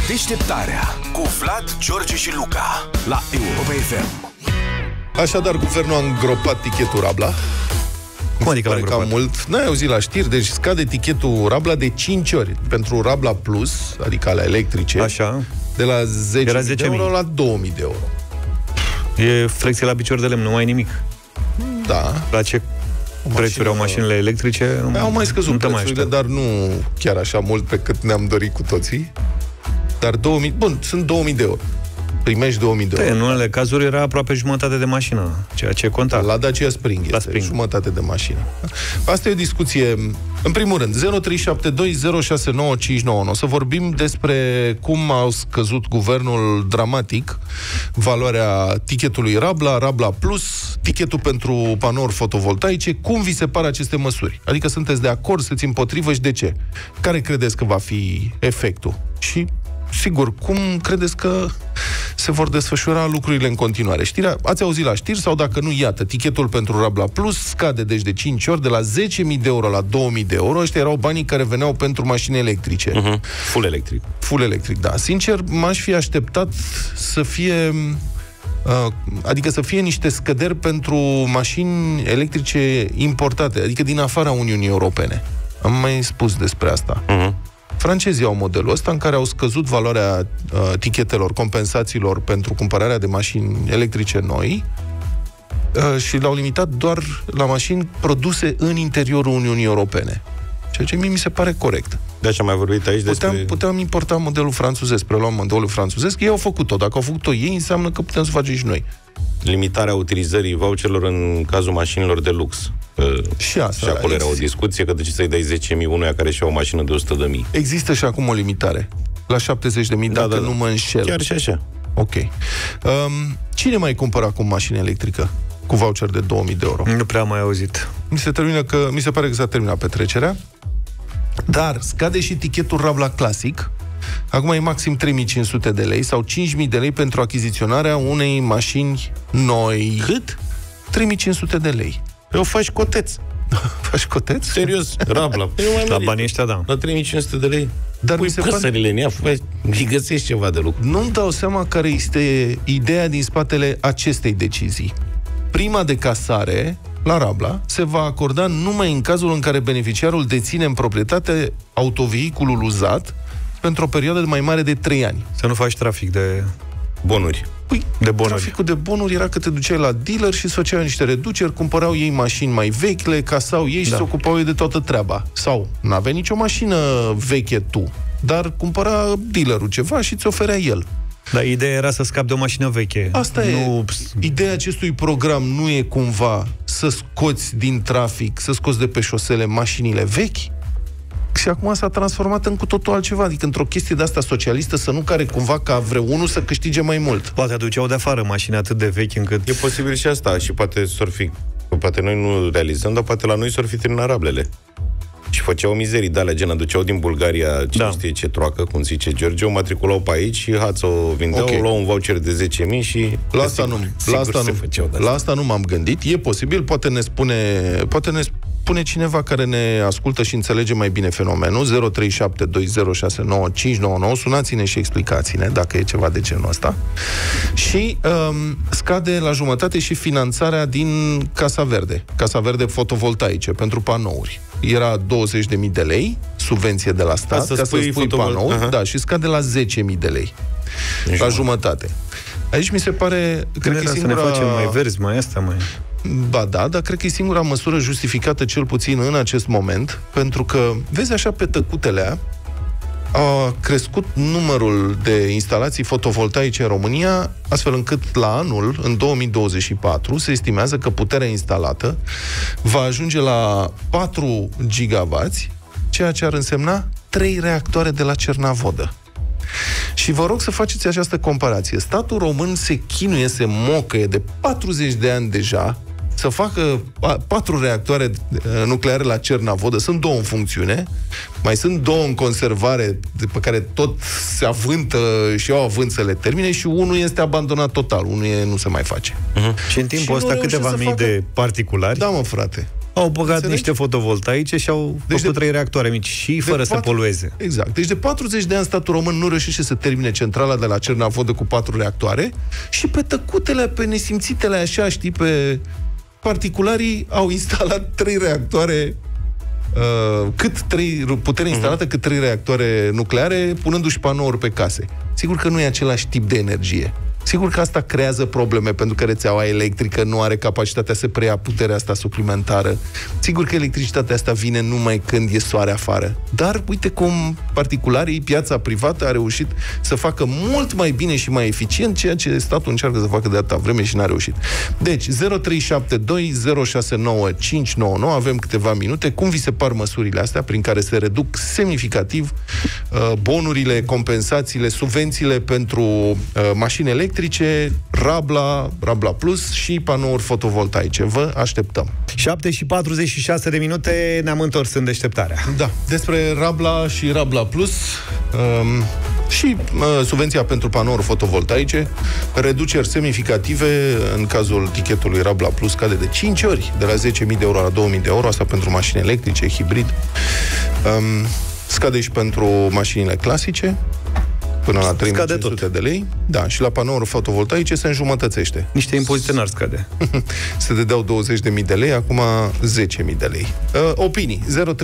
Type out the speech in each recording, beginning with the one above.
Deșteptarea cu Vlad, George și Luca la Europa FM. Așadar, guvernul a îngropat tichetul Rabla. Cum adică l-a îngropat? Mult. N-ai auzit la știri, deci scade tichetul Rabla de 5 ori. Pentru Rabla Plus, adică alea electrice, așa, de la 10.000 de euro la 2.000 de euro. E flexie la picior de lemn, nu mai nimic. Da. La ce prețuri au mașinile electrice? Au mai scăzut prețurile, dar nu chiar așa mult pe cât ne-am dorit cu toții. Dar 2.000, bun, sunt 2.000 de euro. Primești 2.000 de euro. În unele cazuri era aproape jumătate de mașină, ceea ce conta. La Dacia Spring este jumătate de mașină. Asta e o discuție. În primul rând, 0372069599. Să vorbim despre cum a scăzut guvernul dramatic valoarea tichetului Rabla, Rabla Plus, tichetul pentru panouri fotovoltaice. Cum vi se par aceste măsuri? Adică sunteți de acord, sunteți împotrivă și de ce? Care credeți că va fi efectul? Și sigur, cum credeți că se vor desfășura lucrurile în continuare? Știrea, ați auzit la știri sau dacă nu, iată, tichetul pentru Rabla Plus scade deci de 5 ori, de la 10.000 de euro la 2.000 de euro. Ăștia erau banii care veneau pentru mașini electrice. Full electric. Full electric, da. Sincer, m-aș fi așteptat să fie adică să fie niște scăderi pentru mașini electrice importate, adică din afara Uniunii Europene. Am mai spus despre asta. Francezii au modelul ăsta în care au scăzut valoarea tichetelor, compensațiilor pentru cumpărarea de mașini electrice noi și l-au limitat doar la mașini produse în interiorul Uniunii Europene. Ceea ce mie mi se pare corect. De așa am mai vorbit aici Puteam importa modelul franțuzesc, preluam modelul franțuzesc, ei au făcut-o. Dacă au făcut-o ei, înseamnă că putem să facem și noi. Limitarea utilizării voucherelor în cazul mașinilor de lux. Și asta. Și acolo era o discuție, că de ce să-i dai 10.000 unuia care și-au o mașină de 100.000. Există și acum o limitare. La 70.000, dacă nu mă înșel. Chiar și așa. Ok. Cine mai cumpără acum mașină electrică cu voucher de 2.000 de euro? Nu prea am mai auzit. Mi se pare că s-a terminat petrecerea. Dar scade și tichetul Rabla Classic. Acum e maxim 3.500 de lei sau 5.000 de lei pentru achiziționarea unei mașini noi. Cât? 3.500 de lei. Eu faci coteț. Faci coteț? Serios, Rabla. La banii ăștia, da. La 3.500 de lei. Dar pui păsările în ea, îi găsești ceva de lucru. Nu-mi dau seama care este ideea din spatele acestei decizii. Prima de casare la Rabla se va acorda numai în cazul în care beneficiarul deține în proprietate autovehiculul uzat pentru o perioadă mai mare de 3 ani. Să nu faci trafic de bonuri. Păi, de bonuri. Traficul de bonuri era că te duceai la dealer și se făceau niște reduceri, cumpărau ei mașini mai vechi, le casau ei și se ocupau ei de toată treaba. Sau n-avea nicio mașină veche tu, dar cumpăra dealerul ceva și ți oferea el. Dar ideea era să scapi de o mașină veche. Asta e. Ideea acestui program nu e cumva să scoți din trafic, să scoți de pe șosele mașinile vechi? Și acum s-a transformat în cu totul altceva, adică într-o chestie de asta socialistă, să nu care cumva ca vreunul să câștige mai mult. Poate aduceau de afară mașini atât de vechi încât... E posibil și asta, și poate poate noi nu realizăm, dar poate la noi s-or fi terminat Rablele. Și făceau mizerii de alea, gen aduceau din Bulgaria cine știe ce troacă, cum zice George, o matriculau pe aici și o vindeau, luau un voucher de 10.000 și... La asta nu m-am gândit. E posibil, poate ne spune cineva care ne ascultă și înțelege mai bine fenomenul. 0372069599. Sunați-ne și explicați-ne dacă e ceva de genul ăsta. Și scade la jumătate și finanțarea din Casa Verde. Casa Verde fotovoltaice pentru panouri. Era 20.000 de lei, subvenție de la stat, ca să spui panouri, da, și scade la 10.000 de lei. La jumătate. Aici mi se pare... Cred că să ne facem mai verzi, mai asta, mai... Ba da, dar cred că e singura măsură justificată, cel puțin în acest moment, pentru că, vezi așa, pe tăcutelea a crescut numărul de instalații fotovoltaice în România, astfel încât la anul, în 2024, se estimează că puterea instalată va ajunge la 4 gigavați, ceea ce ar însemna 3 reactoare de la Cernavodă. Și vă rog să faceți această comparație. Statul român se chinuie, se mocăie de 40 de ani deja să facă 4 reactoare nucleare la Cernavodă. Sunt 2 în funcțiune, mai sunt 2 în conservare, pe care tot se avântă și au avânt să le termine, și unul este abandonat total, unul nu se mai face. Și în timpul ăsta câteva mii de particulari, da, mă, frate, Au băgat niște fotovoltaice și au făcut 3 reactoare mici și fără să polueze. Exact. Deci de 40 de ani statul român nu reușește să termine centrala de la Cernavodă cu 4 reactoare și pe tăcutele, pe nesimțitele așa, știi, pe particularii au instalat 3 reactoare putere instalată cât 3 reactoare nucleare, punându-și panouri pe case. Sigur că nu e același tip de energie. Sigur că asta creează probleme, pentru că rețeaua electrică nu are capacitatea să preia puterea asta suplimentară. Sigur că electricitatea asta vine numai când e soare afară. Dar uite cum particularii, piața privată a reușit să facă mult mai bine și mai eficient ceea ce statul încearcă să facă de atâta vreme și n-a reușit. Deci, 0372069599, avem câteva minute. Cum vi se par măsurile astea prin care se reduc semnificativ bonurile, compensațiile, subvențiile pentru mașini electrice, Rabla Plus și panouri fotovoltaice. Vă așteptăm. 7:46 de minute, ne-am întors în deșteptarea. Da, despre Rabla și Rabla Plus și subvenția pentru panouri fotovoltaice, reduceri semnificative. În cazul tichetului Rabla Plus scade de 5 ori, de la 10.000 de euro la 2.000 de euro, asta pentru mașini electrice, hibrid. Scade și pentru mașinile clasice, până la 3.500 de lei. Da, și la panouri fotovoltaice se înjumătățește. Niște impozite n-ar scade. Se dădeau 20.000 de lei, acum 10.000 de lei. Opinii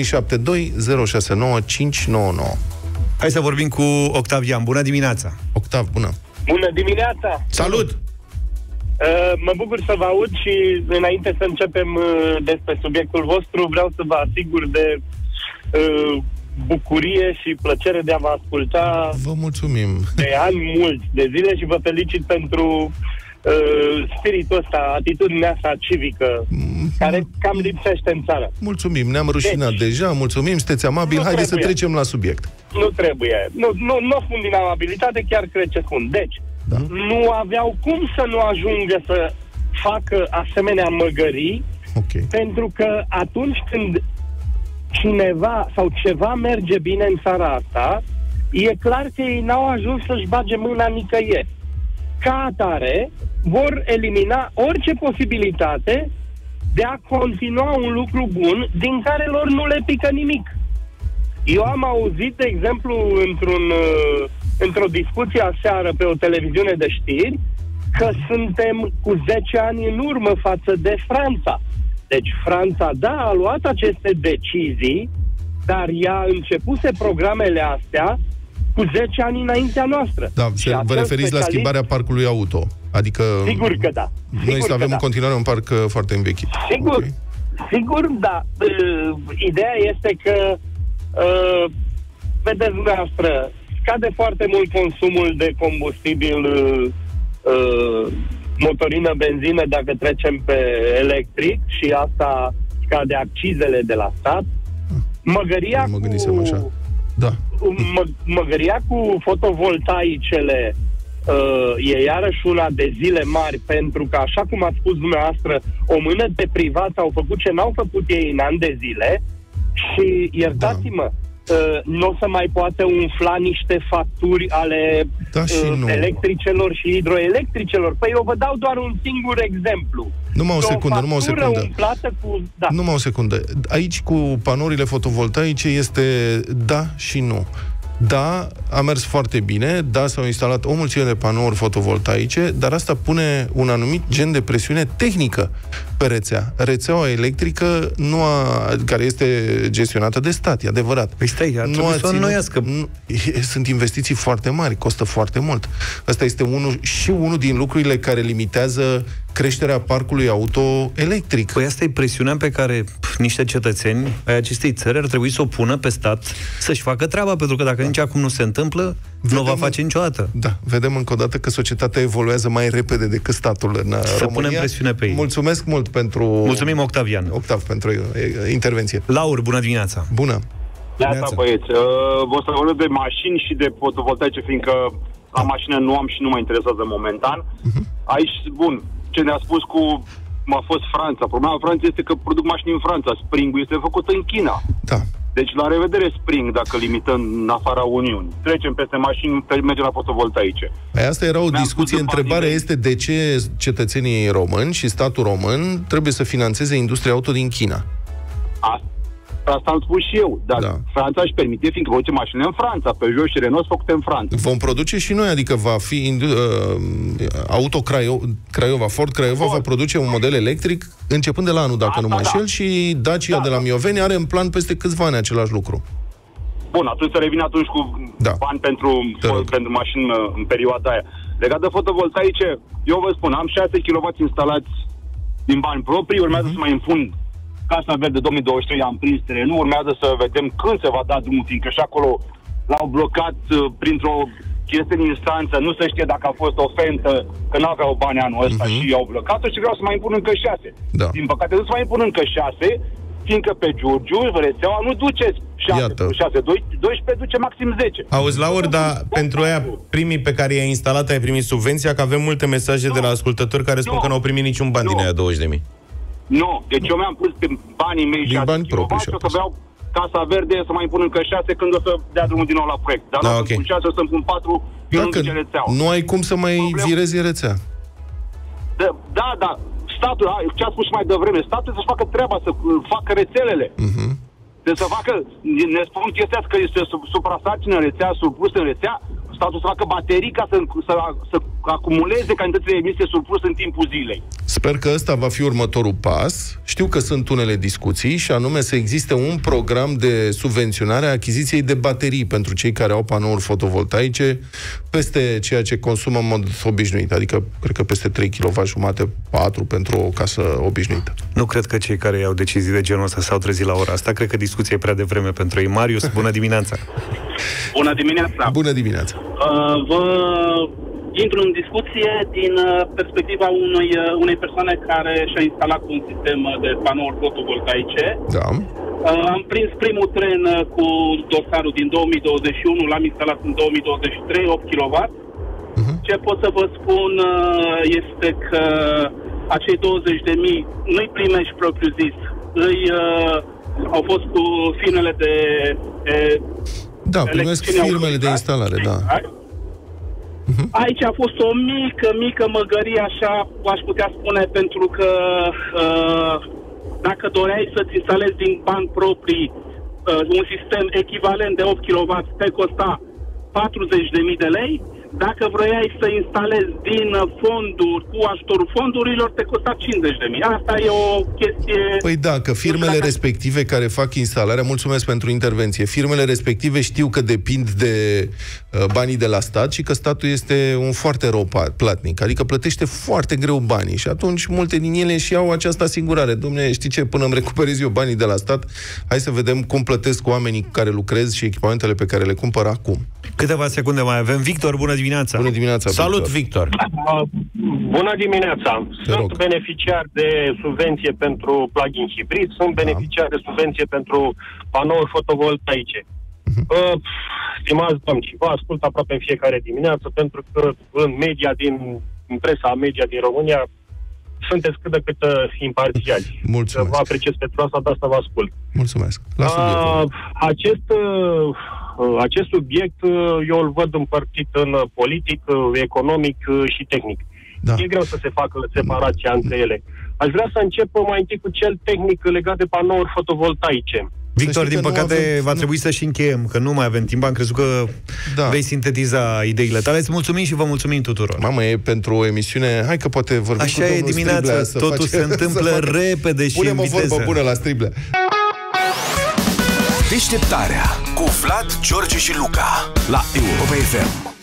0372069599. Hai să vorbim cu Octavian. Bună dimineața! Octav, bună! Bună dimineața! Salut! Mă bucur să vă aud și înainte să începem despre subiectul vostru, vreau să vă asigur de bucurie și plăcere de a vă asculta. Vă mulțumim. De ani mulți de zile și vă felicit pentru spiritul ăsta, atitudinea asta civică, care cam lipsește în țară. Mulțumim, ne-am rușinat deja, mulțumim, sunteți amabili, haideți să trecem la subiect. Nu trebuie. Nu spun din amabilitate, chiar cred ce spun. Deci, nu aveau cum să nu ajungă să facă asemenea măgării, pentru că atunci când cineva sau ceva merge bine în țara asta, e clar că ei n-au ajuns să-și bage mâna nicăieri. Ca atare, vor elimina orice posibilitate de a continua un lucru bun din care lor nu le pică nimic. Eu am auzit, de exemplu, într-o discuție aseară pe o televiziune de știri, că suntem cu 10 ani în urmă față de Franța. Deci Franța, da, a luat aceste decizii, dar ea începuse programele astea cu 10 ani înaintea noastră. Da, vă referiți la schimbarea parcului auto. Adică sigur că da. Noi să avem în continuare un parc foarte învechit. Sigur, sigur, da. Ideea este că vedeți dumneavoastră, scade foarte mult consumul de combustibil motorină, benzină, dacă trecem pe electric, și asta scade accizele de la stat. Măgăria măgăria cu fotovoltaicele e iarăși una de zile mari, pentru că, așa cum ați spus dumneavoastră, o mână de privați au făcut ce n-au făcut ei în ani de zile și, iertați-mă, nu o să mai poate umfla niște facturi ale electricelor și hidroelectricelor. Păi eu vă dau doar un singur exemplu. Numai o secundă. Numai o secundă. Aici cu panourile fotovoltaice este da și nu. Da, a mers foarte bine, da, s-au instalat o mulțime de panouri fotovoltaice, dar asta pune un anumit gen de presiune tehnică pe rețea. Rețeaua electrică care este gestionată de stat, e adevărat. Păi stai, sunt investiții foarte mari, costă foarte mult. Asta este unul din lucrurile care limitează creșterea parcului auto electric. Păi asta e presiunea pe care niște cetățeni ai acestei țări ar trebui să o pună pe stat să-și facă treaba, pentru că dacă nici acum nu se întâmplă, nu va face niciodată. Da, vedem încă o dată că societatea evoluează mai repede decât statul în România. Să punem presiune pe ei. Mulțumesc mult pentru... Mulțumim, Octavian. Octav, pentru intervenție. Laur, bună dimineața. Bună. Neața, băieți. Vă să vorbesc de mașini și de fotovoltaice, fiindcă la mașină nu am și nu mă interesează momentan. Aici, bun, ce ne-a spus a fost Franța. Problema Franței este că produc mașini în Franța. Spring-ul este făcut în China. Da. Deci, la revedere Spring, dacă limităm în afara Uniunii. Trecem peste mașini, mergem la fotovoltaice. Asta era o discuție. Întrebarea este de ce cetățenii români și statul român trebuie să financeze industria auto din China. Asta am spus și eu, dar Franța își permite, fiindcă produce mașinile în Franța, Peugeot și Renault făcute în Franța. Vom produce și noi, adică va fi Auto Craiova, Ford Craiova va produce un model electric începând de la anul, dacă nu mă înșel, și Dacia de la Mioveni are în plan peste câțiva ani același lucru. Bun, atunci să revin atunci cu bani pentru mașini în perioada aia. Legat de fotovoltaice, eu vă spun, am 6 kW instalați din bani proprii, urmează să mai impun Casa Verde 2023, am prins terenul, urmează să vedem când se va da drumul, fiindcă și acolo l-au blocat printr-o chestie în instanță, nu se știe dacă a fost ofensă, că nu aveau bani anul ăsta și i-au blocat-o și vreau să mai impun încă 6. Da. Din păcate nu se mai impun încă 6, fiindcă pe Giurgiu, rețeaua nu duce 6, 12 duce maxim 10. Auzi, Laur, dar pentru aia primii pe care i-ai instalat ai primit subvenția, că avem multe mesaje de la ascultători care spun că n-au primit niciun ban din aia 20.000. Nu, deci eu mi-am pus pe banii mei 6 kW și o să vreau Casa Verde să mai impun încă 6 când o să dea drumul din nou la proiect. Dar nu să pun 6, o să-mi pun 4, eu nu duce rețeaua. Nu ai cum să mai virezi rețea. Da, statul, ce a spus și mai devreme, statul să-și facă treaba, să facă rețelele. Deci să facă, ne spun chestia că este suprasarcină în rețea, surplus în rețea, statul să facă baterii ca să acumuleze cantitățile emise surplus în timpul zilei. Sper că ăsta va fi următorul pas. Știu că sunt unele discuții și anume să existe un program de subvenționare a achiziției de baterii pentru cei care au panouri fotovoltaice peste ceea ce consumă în mod obișnuit. Adică, cred că peste 3 kW, 4 pentru o casă obișnuită. Nu cred că cei care iau decizii de genul ăsta s-au trezit la ora asta. Cred că discuția e prea devreme pentru ei. Marius, bună dimineața! Bună dimineața! Bună dimineața! Vă intru în discuție din perspectiva unei persoane care și-a instalat un sistem de panouri fotovoltaice. Da. Am prins primul tren cu dosarul din 2021, l-am instalat în 2023, 8 kW. Ce pot să vă spun este că acei 20.000 nu-i primești propriu zis. Au fost cu firmele de da, primesc firmele de instalare, da. Aici a fost o mică măgărie, așa aș putea spune, pentru că dacă doreai să-ți instalezi din bani proprii un sistem echivalent de 8 kW, te costa 40.000 de lei. Dacă vroiai să instalezi din fonduri, cu ajutorul fondurilor, te costa 50.000. Asta e o chestie... Păi da, că firmele respective care fac instalarea, mulțumesc pentru intervenție, firmele respective știu că depind de banii de la stat și că statul este un foarte rău platnic, adică plătește foarte greu banii și atunci multe din ele și au această asigurare. Dom'le, știi ce, până îmi recuperez eu banii de la stat, hai să vedem cum plătesc oamenii cu care lucrez și echipamentele pe care le cumpăr acum. Câteva secunde mai avem. Victor, bună dimineața! Bună dimineața, Salut, Victor! Bună dimineața! Sunt beneficiar de subvenție pentru plug-in hibrid, sunt beneficiar de subvenție pentru panouri fotovoltaice. Stimați domni, vă ascult aproape în fiecare dimineață, pentru că în presa media din România sunteți cât de cât imparțiali. Mulțumesc. Vă apreciez pentru asta, de asta vă ascult. Mulțumesc. Acest subiect eu îl văd împărțit în politic, economic și tehnic. Da. E greu să se facă separația între ele. Aș vrea să încep mai întâi cu cel tehnic legat de panouri fotovoltaice. Victor, din păcate va trebui să și încheiem, că nu mai avem timp. Am crezut că vei sintetiza ideile tale. Îți mulțumim și vă mulțumim tuturor. Mamă, e pentru o emisiune... Hai că poate vorbim așa cu domnul Striblea. Așa e dimineața, totul se întâmplă repede și în viteză. Punem o vorbă bună la Striblea. Deșteptarea cu Vlad, George și Luca la Europa FM.